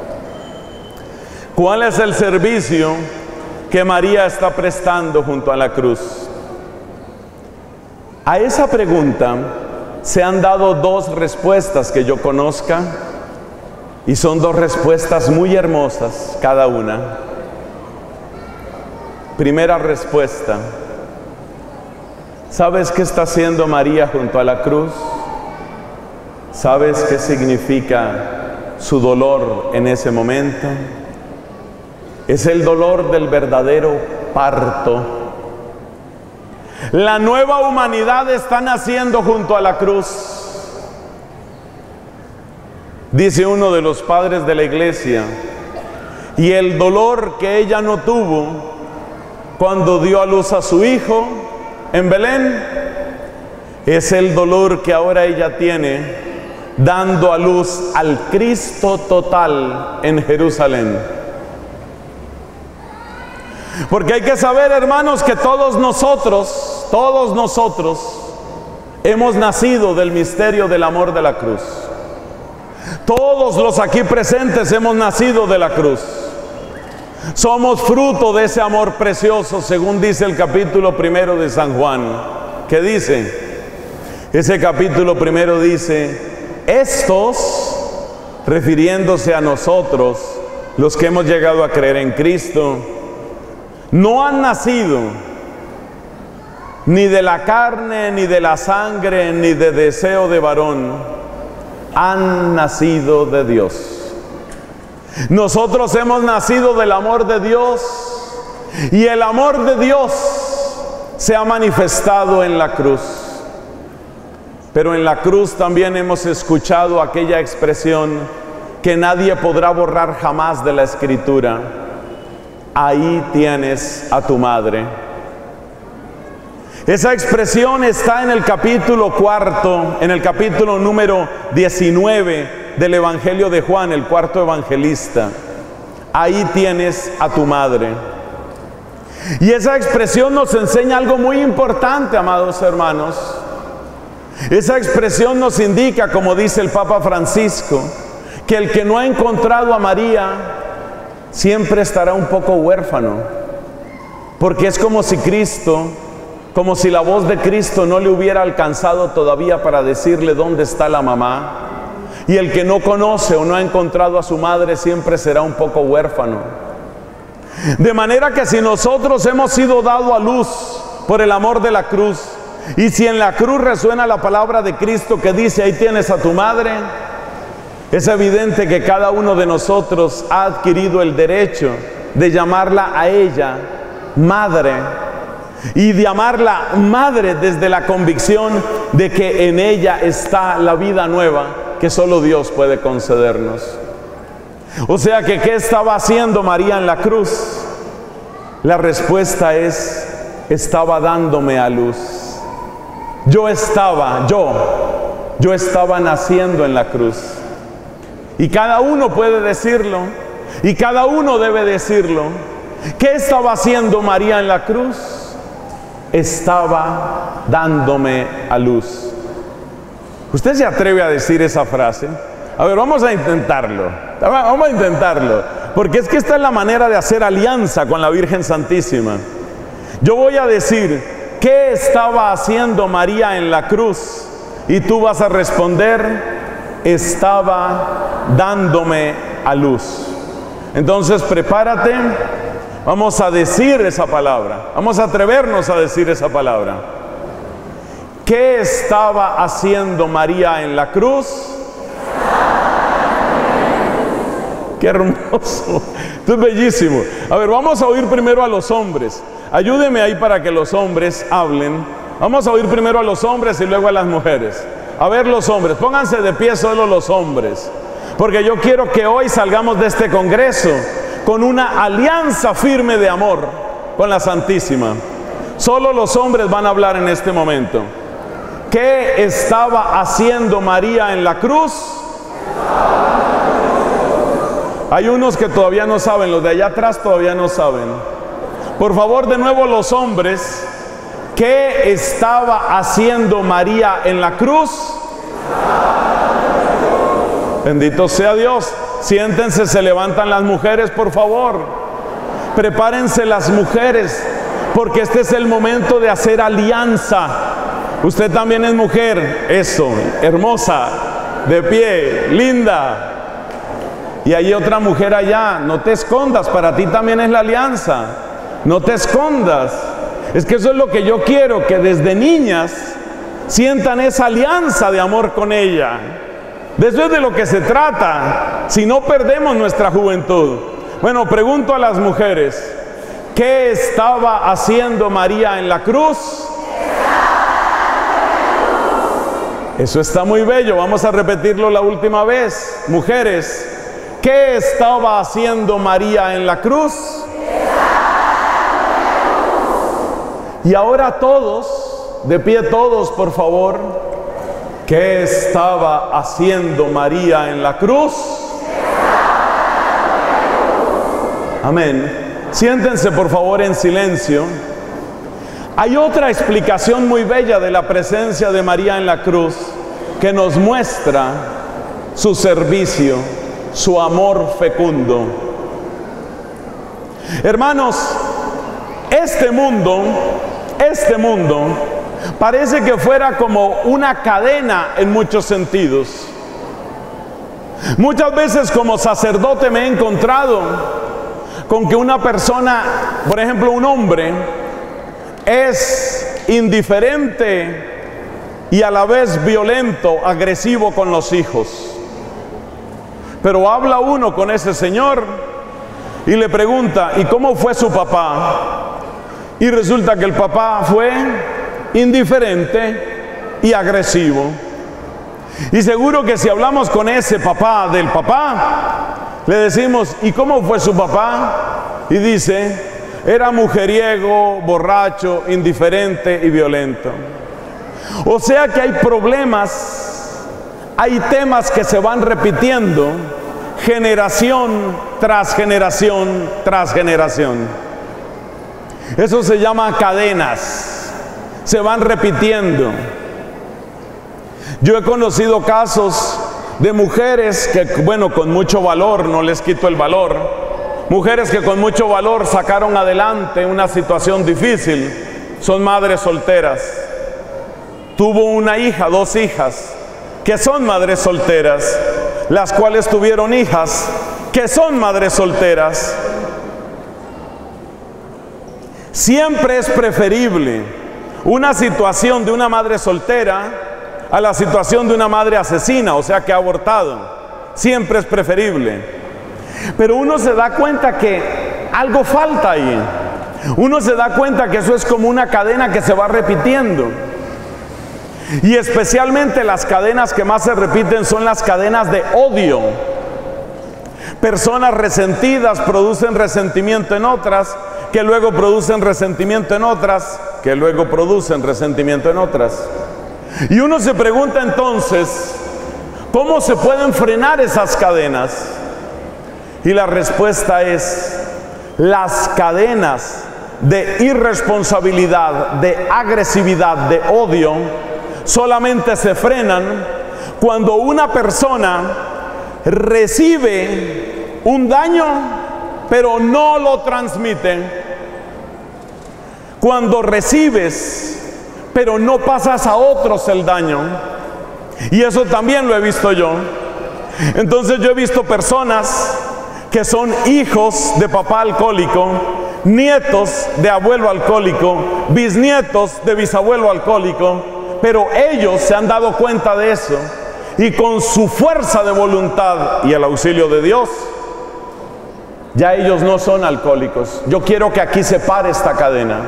¿Cuál es el servicio que María está prestando junto a la cruz? A esa pregunta se han dado dos respuestas que yo conozca, y son dos respuestas muy hermosas cada una. Primera respuesta: ¿sabes qué está haciendo María junto a la cruz? ¿Sabes qué significa su dolor en ese momento? Es el dolor del verdadero parto. La nueva humanidad está naciendo junto a la cruz. Dice uno de los padres de la iglesia, y el dolor que ella no tuvo cuando dio a luz a su hijo en Belén, es el dolor que ahora ella tiene dando a luz al Cristo total en Jerusalén. Porque hay que saber, hermanos, que todos nosotros, todos nosotros hemos nacido del misterio del amor de la cruz. Todos los aquí presentes hemos nacido de la cruz. Somos fruto de ese amor precioso, según dice el capítulo primero de San Juan. ¿Qué dice? Ese capítulo primero dice: estos, refiriéndose a nosotros, los que hemos llegado a creer en Cristo, no han nacido ni de la carne, ni de la sangre, ni de deseo de varón, han nacido de Dios. Nosotros hemos nacido del amor de Dios, y el amor de Dios se ha manifestado en la cruz. Pero en la cruz también hemos escuchado aquella expresión que nadie podrá borrar jamás de la Escritura: ahí tienes a tu madre. Esa expresión está en el capítulo cuarto, en el capítulo número diecinueve del Evangelio de Juan, el cuarto evangelista. Ahí tienes a tu madre. Y esa expresión nos enseña algo muy importante, amados hermanos. Esa expresión nos indica, como dice el Papa Francisco, que el que no ha encontrado a María siempre estará un poco huérfano, porque es como si Cristo, como si la voz de Cristo no le hubiera alcanzado todavía para decirle dónde está la mamá. Y el que no conoce o no ha encontrado a su madre siempre será un poco huérfano. De manera que si nosotros hemos sido dados a luz por el amor de la cruz, y si en la cruz resuena la palabra de Cristo que dice: ahí tienes a tu madre, es evidente que cada uno de nosotros ha adquirido el derecho de llamarla a ella madre, y de llamarla madre desde la convicción de que en ella está la vida nueva que solo Dios puede concedernos. O sea que, ¿qué estaba haciendo María en la cruz? La respuesta es: estaba dándome a luz. Yo estaba, yo, yo estaba naciendo en la cruz. Y cada uno puede decirlo, y cada uno debe decirlo. ¿Qué estaba haciendo María en la cruz? Estaba dándome a luz. ¿Usted se atreve a decir esa frase? A ver, vamos a intentarlo. Vamos a intentarlo. Porque es que esta es la manera de hacer alianza con la Virgen Santísima. Yo voy a decir: ¿qué estaba haciendo María en la cruz? Y tú vas a responder: estaba dándome a luz. Entonces prepárate, vamos a decir esa palabra, vamos a atrevernos a decir esa palabra. ¿Qué estaba haciendo María en la cruz? ¡Qué hermoso! Esto es bellísimo. A ver, vamos a oír primero a los hombres. Ayúdeme ahí para que los hombres hablen. Vamos a oír primero a los hombres y luego a las mujeres. A ver, los hombres, pónganse de pie solo los hombres, porque yo quiero que hoy salgamos de este congreso con una alianza firme de amor con la Santísima. Solo los hombres van a hablar en este momento. ¿qué estaba haciendo María en la cruz? Hay unos que todavía no saben, los de allá atrás todavía no saben. Por favor, de nuevo los hombres, ¿qué estaba haciendo María en la cruz? Bendito sea Dios. Siéntense, se levantan las mujeres, por favor. Prepárense las mujeres, porque este es el momento de hacer alianza. Usted también es mujer, eso, hermosa, de pie, linda. Y hay otra mujer allá, no te escondas, para ti también es la alianza. No te escondas. Es que eso es lo que yo quiero, que desde niñas sientan esa alianza de amor con ella. De eso es de lo que se trata, si no perdemos nuestra juventud. Bueno, pregunto a las mujeres, ¿qué estaba haciendo María en la cruz? Eso está muy bello, vamos a repetirlo la última vez. Mujeres, ¿qué estaba haciendo María en la cruz? Y ahora todos, de pie todos, por favor, ¿qué estaba haciendo María en la cruz? Amén. Siéntense por favor en silencio. Hay otra explicación muy bella de la presencia de María en la cruz que nos muestra su servicio, su amor fecundo. Hermanos, este mundo, este mundo parece que fuera como una cadena en muchos sentidos. Muchas veces como sacerdote me he encontrado con que una persona, por ejemplo un hombre, es indiferente y a la vez violento, agresivo con los hijos. Pero habla uno con ese señor y le pregunta, ¿y cómo fue su papá? Y resulta que el papá fue indiferente y agresivo. Y seguro que si hablamos con ese papá del papá, le decimos, ¿y cómo fue su papá? Y dice, era mujeriego, borracho, indiferente y violento. O sea que hay problemas, hay temas que se van repitiendo generación tras generación tras generación. Eso se llama cadenas, se van repitiendo. Yo he conocido casos de mujeres que, bueno, con mucho valor, no les quito el valor, mujeres que con mucho valor sacaron adelante una situación difícil, son madres solteras. Tuvo una hija, dos hijas, que son madres solteras, las cuales tuvieron hijas, que son madres solteras. Siempre es preferible una situación de una madre soltera a la situación de una madre asesina, o sea que ha abortado. Siempre es preferible. Pero uno se da cuenta que algo falta ahí. Uno se da cuenta que eso es como una cadena que se va repitiendo. Y especialmente las cadenas que más se repiten son las cadenas de odio. Personas resentidas producen resentimiento en otras, que luego producen resentimiento en otras, que luego producen resentimiento en otras. Y uno se pregunta entonces, ¿cómo se pueden frenar esas cadenas? Y la respuesta es, las cadenas de irresponsabilidad, de agresividad, de odio, solamente se frenan cuando una persona recibe un daño, pero no lo transmite. Cuando recibes, pero no pasas a otros el daño. Y eso también lo he visto yo. Entonces yo he visto personas que son hijos de papá alcohólico, nietos de abuelo alcohólico, bisnietos de bisabuelo alcohólico, pero ellos se han dado cuenta de eso y con su fuerza de voluntad y el auxilio de Dios, ya ellos no son alcohólicos. Yo quiero que aquí se pare esta cadena.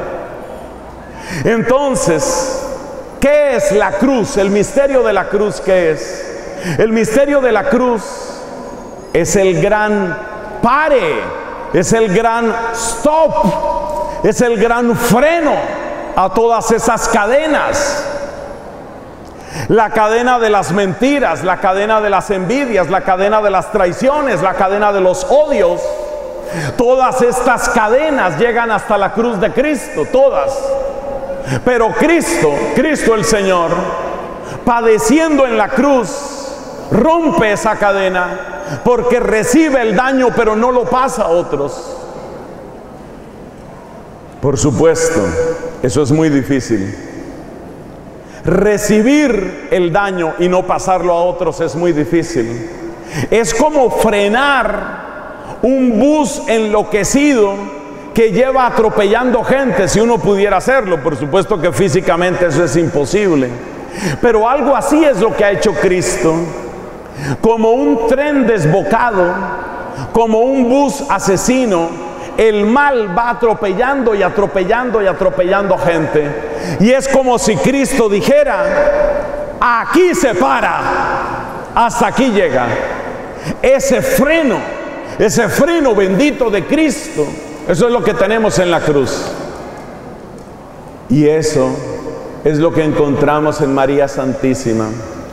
Entonces, ¿qué es la cruz? El misterio de la cruz, ¿qué es? El misterio de la cruz es el gran pare, es el gran stop, es el gran freno a todas esas cadenas. la cadena de las mentiras, la cadena de las envidias, la cadena de las traiciones, la cadena de los odios. Todas estas cadenas llegan hasta la cruz de Cristo, todas. Pero Cristo, Cristo el Señor, padeciendo en la cruz, rompe esa cadena, porque recibe el daño pero no lo pasa a otros. Por supuesto, eso es muy difícil. Recibir el daño y no pasarlo a otros es muy difícil. Es como frenar un bus enloquecido que lleva atropellando gente, si uno pudiera hacerlo. Por supuesto que físicamente eso es imposible, pero algo así es lo que ha hecho Cristo. Como un tren desbocado, como un bus asesino, el mal va atropellando y atropellando y atropellando gente. Y es como si Cristo dijera: aquí se para, hasta aquí llega. Ese freno, ese freno bendito de Cristo, eso es lo que tenemos en la cruz. Y eso es lo que encontramos en María Santísima.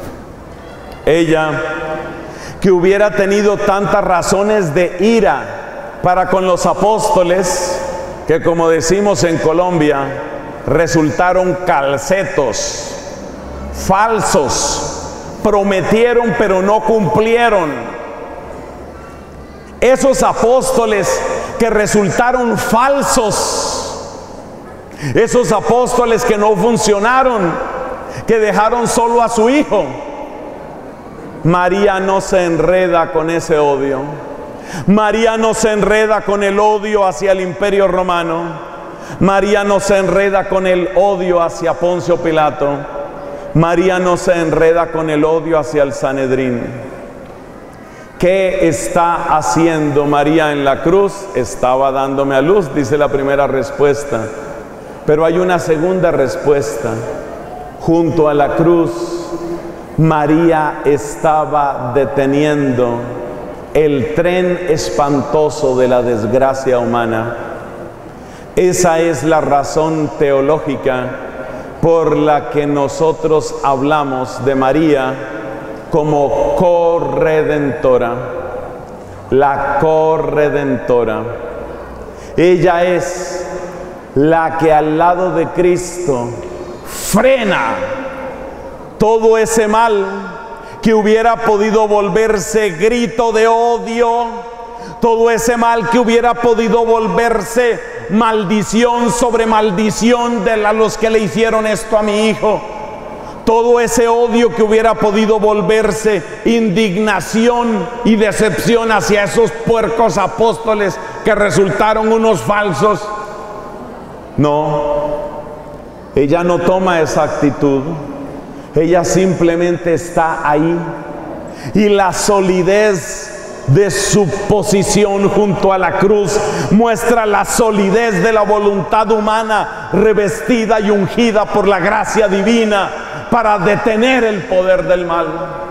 Ella, que hubiera tenido tantas razones de ira para con los apóstoles, que como decimos en Colombia, resultaron calcetos, falsos, prometieron pero no cumplieron. Esos apóstoles que resultaron falsos, esos apóstoles que no funcionaron, que dejaron solo a su hijo. María no se enreda con ese odio. María no se enreda con el odio hacia el Imperio Romano. María no se enreda con el odio hacia Poncio Pilato. María no se enreda con el odio hacia el Sanedrín. ¿Qué está haciendo María en la cruz? Estaba dándome a luz, dice la primera respuesta. Pero hay una segunda respuesta. Junto a la cruz, María estaba deteniendo el tren espantoso de la desgracia humana. Esa es la razón teológica por la que nosotros hablamos de María como corredentora. La corredentora. Ella es la que al lado de Cristo frena todo ese mal que hubiera podido volverse grito de odio, todo ese mal que hubiera podido volverse maldición sobre maldición de la, los que le hicieron esto a mi hijo, todo ese odio que hubiera podido volverse indignación y decepción hacia esos puercos apóstoles que resultaron unos falsos. No, ella no toma esa actitud. Ella simplemente está ahí, y la solidez de su posición junto a la cruz muestra la solidez de la voluntad humana revestida y ungida por la gracia divina para detener el poder del mal.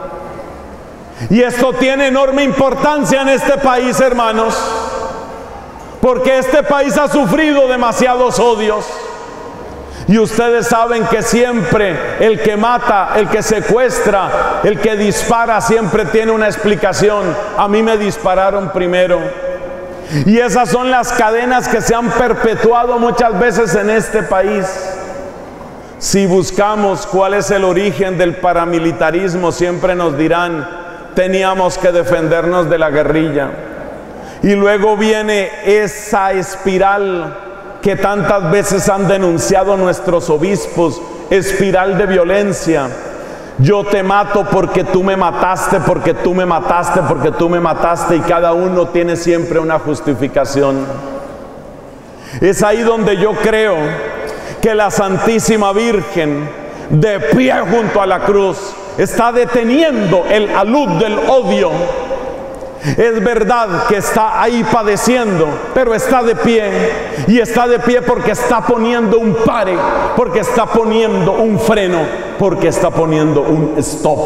Y esto tiene enorme importancia en este país, hermanos, porque este país ha sufrido demasiados odios. Y ustedes saben que siempre el que mata, el que secuestra, el que dispara, siempre tiene una explicación. A mí me dispararon primero. Y esas son las cadenas que se han perpetuado muchas veces en este país. Si buscamos cuál es el origen del paramilitarismo, siempre nos dirán: teníamos que defendernos de la guerrilla. Y luego viene esa espiral que tantas veces han denunciado nuestros obispos, espiral de violencia. Yo te mato porque tú me mataste, porque tú me mataste, porque tú me mataste, y cada uno tiene siempre una justificación. Es ahí donde yo creo que la Santísima Virgen, de pie junto a la cruz, está deteniendo el alud del odio. Es verdad que está ahí padeciendo, pero está de pie, y está de pie porque está poniendo un pare, porque está poniendo un freno, porque está poniendo un stop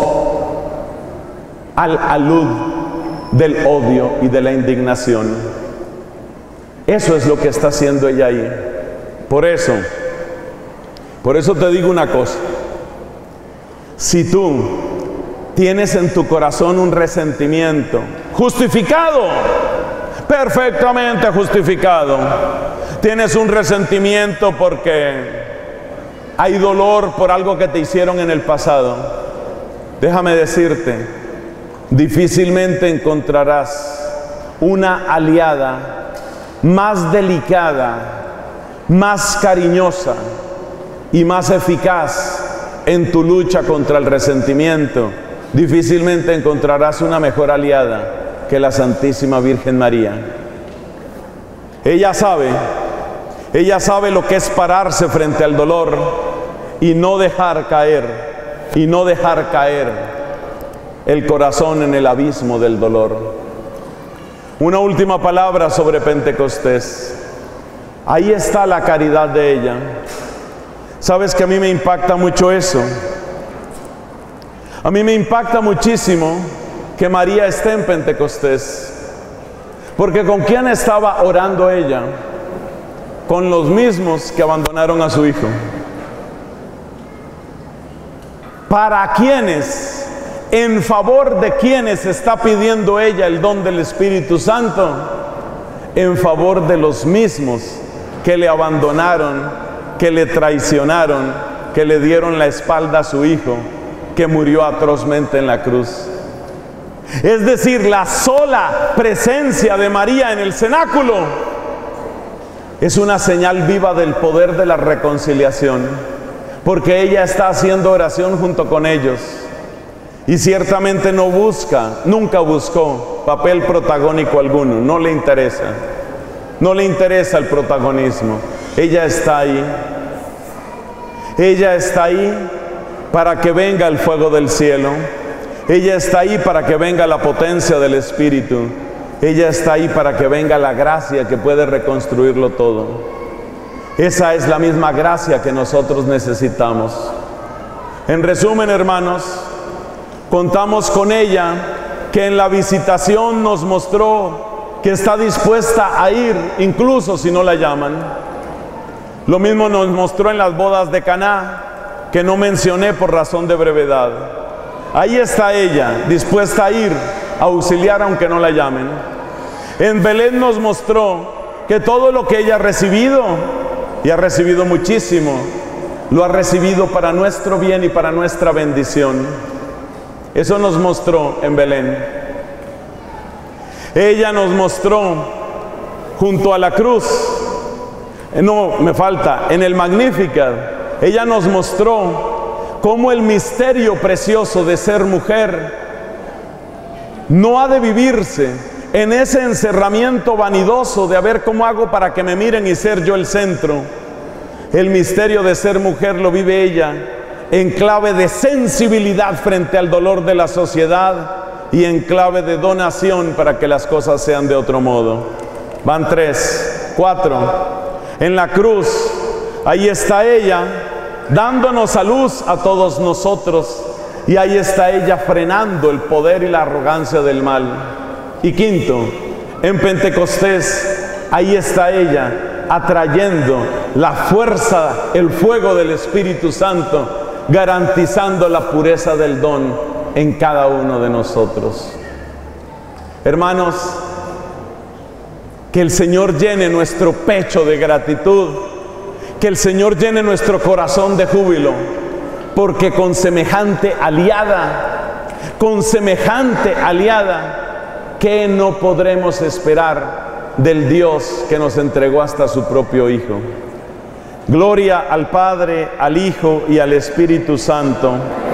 al alud del odio y de la indignación. Eso es lo que está haciendo ella ahí. Por eso, por eso te digo una cosa: Si tú tienes en tu corazón un resentimiento justificado, perfectamente justificado, tienes un resentimiento porque hay dolor por algo que te hicieron en el pasado, déjame decirte, difícilmente encontrarás una aliada más delicada, más cariñosa y más eficaz en tu lucha contra el resentimiento. Difícilmente encontrarás una mejor aliada que la Santísima Virgen María. Ella sabe, ella sabe lo que es pararse frente al dolor y no dejar caer, y no dejar caer el corazón en el abismo del dolor. Una última palabra sobre Pentecostés. Ahí está la caridad de ella. Sabes que a mí me impacta mucho eso. A mí me impacta muchísimo que María esté en Pentecostés. Porque ¿con quién estaba orando ella? Con los mismos que abandonaron a su hijo. ¿Para quiénes? ¿En favor de quiénes está pidiendo ella el don del Espíritu Santo? En favor de los mismos que le abandonaron, que le traicionaron, que le dieron la espalda a su hijo, que murió atrozmente en la cruz. Es decir, la sola presencia de María en el cenáculo es una señal viva del poder de la reconciliación, porque ella está haciendo oración junto con ellos. Y ciertamente no busca, nunca buscó papel protagónico alguno, no le interesa, no le interesa el protagonismo. Ella está ahí, ella está ahí para que venga el fuego del cielo, ella está ahí para que venga la potencia del Espíritu, ella está ahí para que venga la gracia que puede reconstruirlo todo. Esa es la misma gracia que nosotros necesitamos. En resumen, hermanos, contamos con ella, que en la visitación nos mostró que está dispuesta a ir, incluso si no la llaman. Lo mismo nos mostró en las bodas de Caná, que no mencioné por razón de brevedad. Ahí está ella, dispuesta a ir, a auxiliar aunque no la llamen. En Belén nos mostró que todo lo que ella ha recibido, y ha recibido muchísimo, lo ha recibido para nuestro bien y para nuestra bendición. Eso nos mostró en Belén. Ella nos mostró junto a la cruz, no, me falta, en el Magnificat, ella nos mostró cómo el misterio precioso de ser mujer no ha de vivirse en ese encerramiento vanidoso de a ver cómo hago para que me miren y ser yo el centro. El misterio de ser mujer lo vive ella en clave de sensibilidad frente al dolor de la sociedad y en clave de donación para que las cosas sean de otro modo. Van tres, cuatro. En la cruz, ahí está ella, dándonos a luz a todos nosotros, y ahí está ella frenando el poder y la arrogancia del mal. Y quinto, en Pentecostés, ahí está ella atrayendo la fuerza, el fuego del Espíritu Santo, garantizando la pureza del don en cada uno de nosotros. Hermanos, que el Señor llene nuestro pecho de gratitud, que el Señor llene nuestro corazón de júbilo, porque con semejante aliada, con semejante aliada, ¿qué no podremos esperar del Dios que nos entregó hasta su propio Hijo? Gloria al Padre, al Hijo y al Espíritu Santo.